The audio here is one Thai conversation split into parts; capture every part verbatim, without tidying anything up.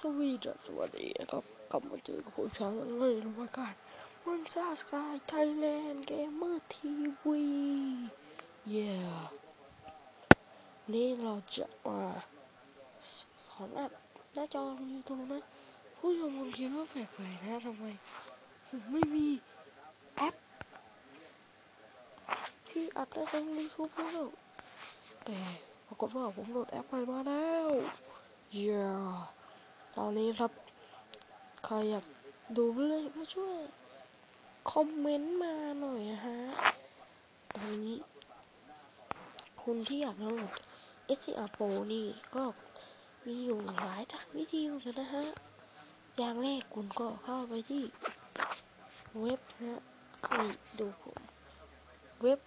สวีดสวัสดีนะครับกลับมาเจอกับผมช้างเลยในรายการมันซาสกายไทยแลนด์เกมเมอร์ทีวีเย้นี่เราจะมาสอนอัดหน้าจอยูทูบนะผู้ชมคงคิดว่าแปลกๆนะทำไมผมไม่มีแอปที่อัดหน้าจอยูทูบแล้วแต่ปรากฏว่าผมโหลดแอปใหม่มาแล้วเย้ตอนนี้ครับใครอยากดูเลยก็ช่วยคอมเมนต์มาหน่อยนะฮะตอนนี้คุณที่อยากดาวน์โหลด เอส ซี อาร์ Pro นี่ก็มีอยู่หลายทางวิธีเหมือนกันนะฮะอย่างแรกคุณก็เข้าไปที่เว็บนะนี่ดูผมเว็บ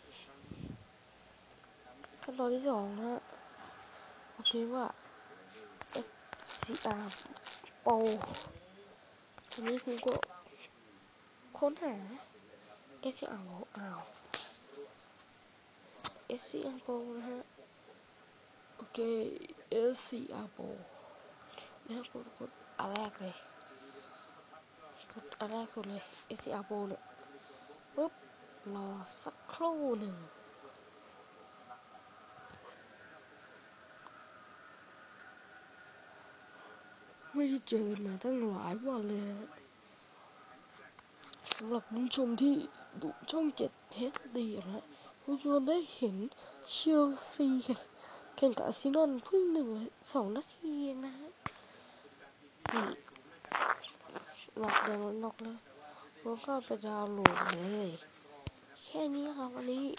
ขั้นตอนที่สองนะผมพิมพ์ว่า เอส ซี อาร์ Pro ทีนี้คุณก็ค้นหา เอส ซี อาร์ Pro อ้าว เอส ซี อาร์ Pro นะฮะโอเค เอส ซี อาร์ Pro นะกดกดอันแรกเลยกดอันแรกสุดเลย เอส ซี อาร์ Pro เนี่ยปุ๊บรอสักครู่หนึ่งไม่ได้เจอมาตั้งหลายวันเลยนะสำหรับผู้ชมที่ดูช่องเจ็ด เอช ดี นะผู้ชมได้เห็นเชลซีแข่งกับอาร์เซนอลเพิ่งหนึ่งสองนาทีเองนะฮะนี่หลอกเดินหลอกเลยแล้วก็ไปดาวน์โหลดเลยแค่นี้ครับวันนี้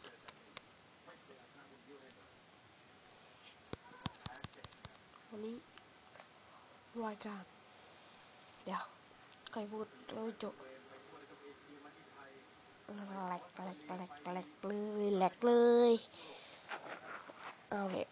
วันนี้รายการเดี๋ยวใครพูดเราจบแหลกแหลกแหลกแหลกเลยแหลกเลยเอาเลย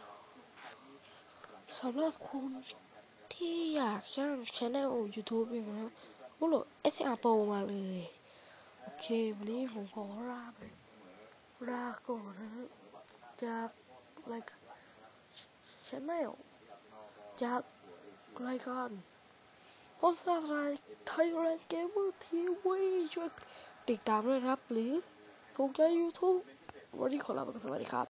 สำหรับคุณที่อยากสร้างช่อง YouTube เองนะก็โหลด เอส ซี อาร์ Pro มาเลยโอเควันนี้ผมขอลาไปลาก่อนนะฮะจากรายการช่องจากรายการโฮสต์รายไทยแลนด์เกมเมอร์ทีวีช่วยติดตามด้วยครับหรือถูกใจ YouTube วันนี้ขอลาไปก่อนสวัสดีครับ